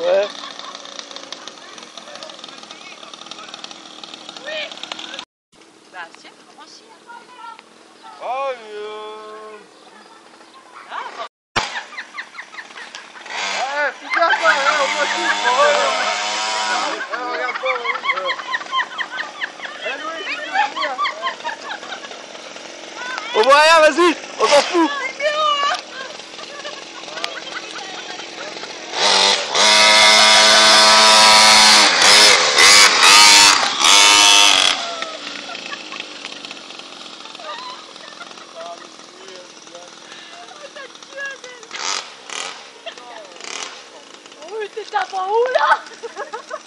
Ouais. Bah, si, vraiment si. Ah, Ah, bon. c'est bien ça, on voit tout. Regarde pas, on voit rien, vas-y, on s'en fout. Oh, t'es tapant où là?